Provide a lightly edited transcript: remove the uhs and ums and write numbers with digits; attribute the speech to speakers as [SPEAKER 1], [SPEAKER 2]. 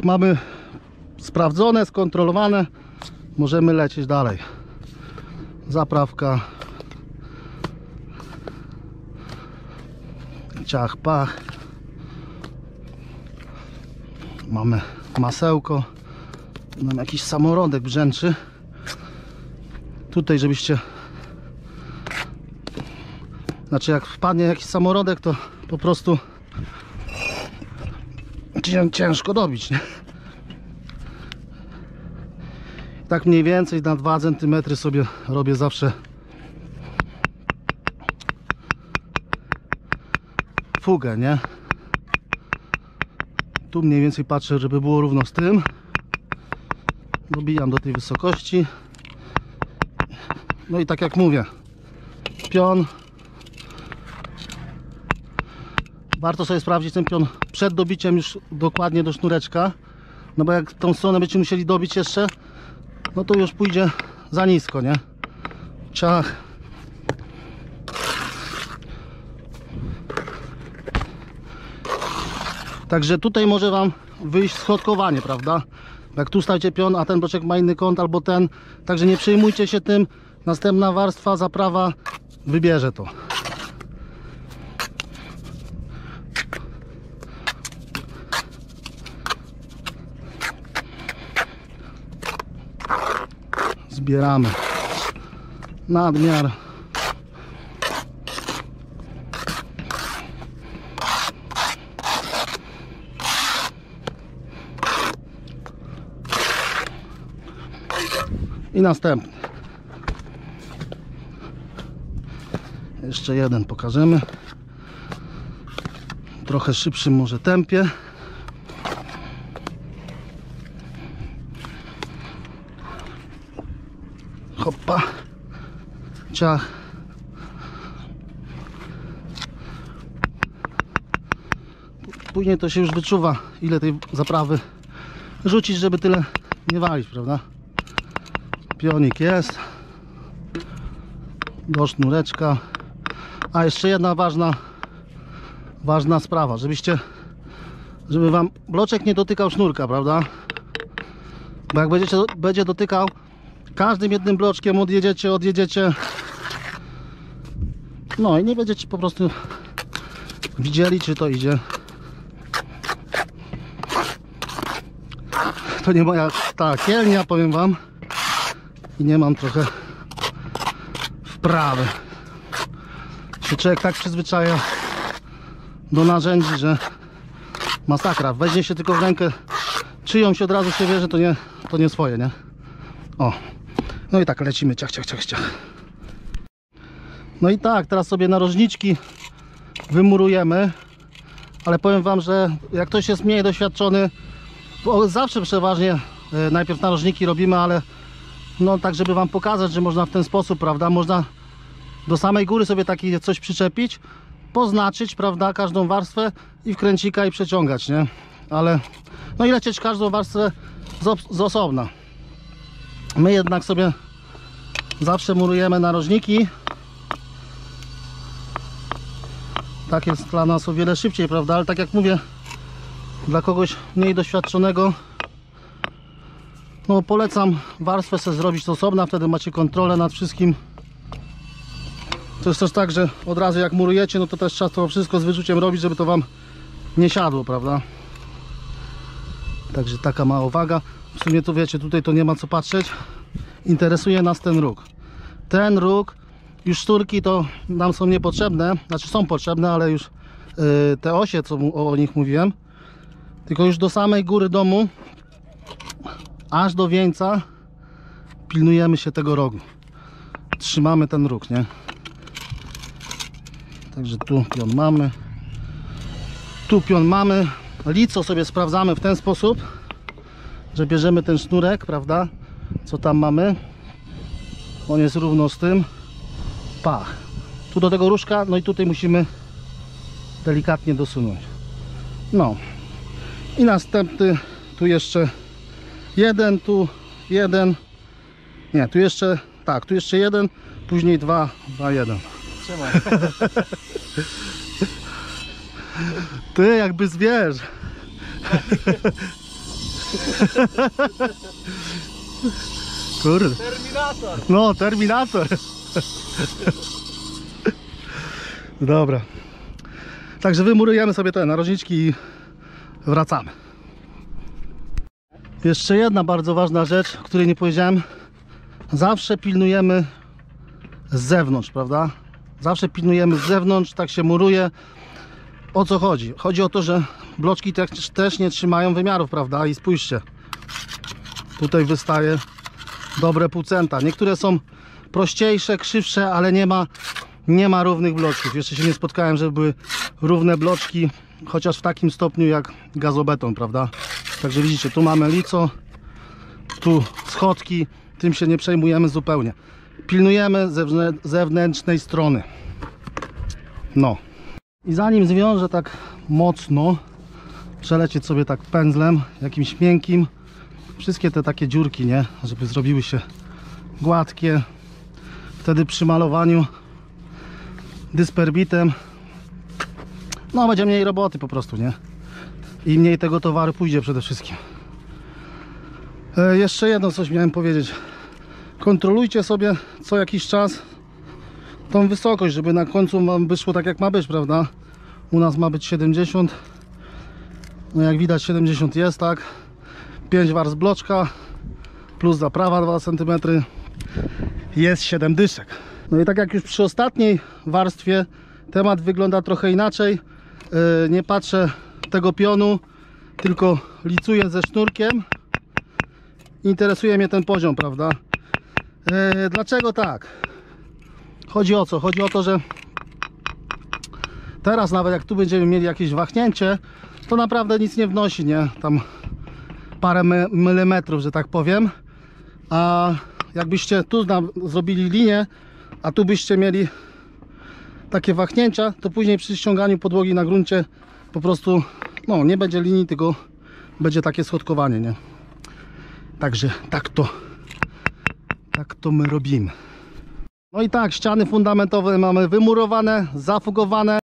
[SPEAKER 1] mamy sprawdzone, skontrolowane, możemy lecieć dalej. Zaprawka, ciach, pach, mamy masełko, nam jakiś samorodek brzęczy tutaj, żebyście, znaczy jak wpadnie jakiś samorodek, to po prostu ciężko dobić, nie? Tak mniej więcej na 2 cm sobie robię zawsze fugę, nie? Tu mniej więcej patrzę, żeby było równo z tym. Dobijam do tej wysokości. No i tak jak mówię, pion. Warto sobie sprawdzić ten pion przed dobiciem już dokładnie do sznureczka. No bo jak tą stronę będziecie musieli dobić jeszcze, no to już pójdzie za nisko, nie? Ciach. Także tutaj może wam wyjść schodkowanie, prawda? Jak tu stawicie pion, a ten bloczek ma inny kąt albo ten. Także nie przejmujcie się tym. Następna warstwa, zaprawa wybierze to. Zbieramy nadmiar. I następny. Jeszcze jeden pokażemy. Trochę szybszym może tempie. Hoppa. Ciach. Później to się już wyczuwa, ile tej zaprawy rzucić, żeby tyle nie walić, prawda? Pionik jest. Do sznureczka. A jeszcze jedna ważna sprawa, żeby wam bloczek nie dotykał sznurka, prawda? Bo jak będzie dotykał, każdym jednym bloczkiem odjedziecie, no i nie będziecie po prostu widzieli, czy to idzie. To nie moja ta kielnia, powiem wam, i nie mam trochę wprawy. Się człowiek tak przyzwyczaja do narzędzi, że masakra. Weźmie się tylko w rękę czyjąś, od razu się wie, że to nie swoje, nie? O, no i tak lecimy, ciach, ciach, ciach, ciach. No i tak, teraz sobie narożniczki wymurujemy, ale powiem wam, że jak ktoś jest mniej doświadczony, bo zawsze przeważnie najpierw narożniki robimy, ale no tak, żeby wam pokazać, że można w ten sposób, prawda, można do samej góry sobie takie coś przyczepić, poznaczyć, prawda, każdą warstwę i wkręcika i przeciągać, nie? Ale no i lecieć każdą warstwę z osobna. My jednak sobie zawsze murujemy narożniki. Tak jest dla nas o wiele szybciej, prawda? Ale tak jak mówię, dla kogoś mniej doświadczonego, no polecam warstwę sobie zrobić z osobna, wtedy macie kontrolę nad wszystkim. To jest też tak, że od razu jak murujecie, no to też trzeba to wszystko z wyrzuciem robić, żeby to wam nie siadło, prawda? Także taka mała uwaga. W sumie to wiecie, tutaj to nie ma co patrzeć. Interesuje nas ten róg. Ten róg, już szturki to nam są niepotrzebne, znaczy są potrzebne, ale już te osie, co o nich mówiłem, tylko już do samej góry domu, aż do wieńca pilnujemy się tego rogu. Trzymamy ten róg, nie? Także tu pion mamy. Tu pion mamy. Lico sobie sprawdzamy w ten sposób, że bierzemy ten sznurek, prawda? Co tam mamy? On jest równo z tym. Pach. Tu do tego różka, no i tutaj musimy delikatnie dosunąć. No. I następny, tu jeszcze jeden, tu jeden. Nie, tu jeszcze, tak, tu jeszcze jeden, później 2, 2, 1.
[SPEAKER 2] Trzymaj.
[SPEAKER 1] Ty jakby zwierz. Kurde.
[SPEAKER 2] Terminator.
[SPEAKER 1] No, Terminator. Dobra. Także wymurujemy sobie te narożniczki i wracamy. Jeszcze jedna bardzo ważna rzecz, o której nie powiedziałem. Zawsze pilnujemy z zewnątrz, prawda? Zawsze pilnujemy z zewnątrz, tak się muruje. O co chodzi? Chodzi o to, że bloczki też nie trzymają wymiarów, prawda? I spójrzcie. Tutaj wystaje dobre pół centa. Niektóre są prościejsze, krzywsze, ale nie ma równych bloczków. Jeszcze się nie spotkałem, żeby były równe bloczki, chociaż w takim stopniu jak gazobeton, prawda? Także widzicie, tu mamy lico, tu schodki, tym się nie przejmujemy zupełnie. Pilnujemy zewnętrznej strony. No. I zanim zwiążę tak mocno, przelecieć sobie tak pędzlem, jakimś miękkim, wszystkie te takie dziurki, nie? Żeby zrobiły się gładkie. Wtedy przy malowaniu dysperbitem no będzie mniej roboty po prostu, nie? I mniej tego towaru pójdzie przede wszystkim. Jeszcze jedno coś miałem powiedzieć. Kontrolujcie sobie co jakiś czas tą wysokość, żeby na końcu wam wyszło tak jak ma być, prawda? U nas ma być 70. No jak widać 70 jest, tak? 5 warstw bloczka plus zaprawa 2 cm jest 7 dyszek. No i tak jak już przy ostatniej warstwie temat wygląda trochę inaczej. Nie patrzę tego pionu, tylko licuję ze sznurkiem. Interesuje mnie ten poziom, prawda? Dlaczego tak? Chodzi o co? Chodzi o to, że teraz nawet jak tu będziemy mieli jakieś wahnięcie, to naprawdę nic nie wnosi, nie? Tam parę milimetrów, że tak powiem. A jakbyście tu zrobili linię, a tu byście mieli takie wahnięcia, to później przy ściąganiu podłogi na gruncie po prostu no, nie będzie linii, tylko będzie takie schodkowanie, nie? Także tak to my robimy. No i tak, ściany fundamentowe mamy wymurowane, zafugowane.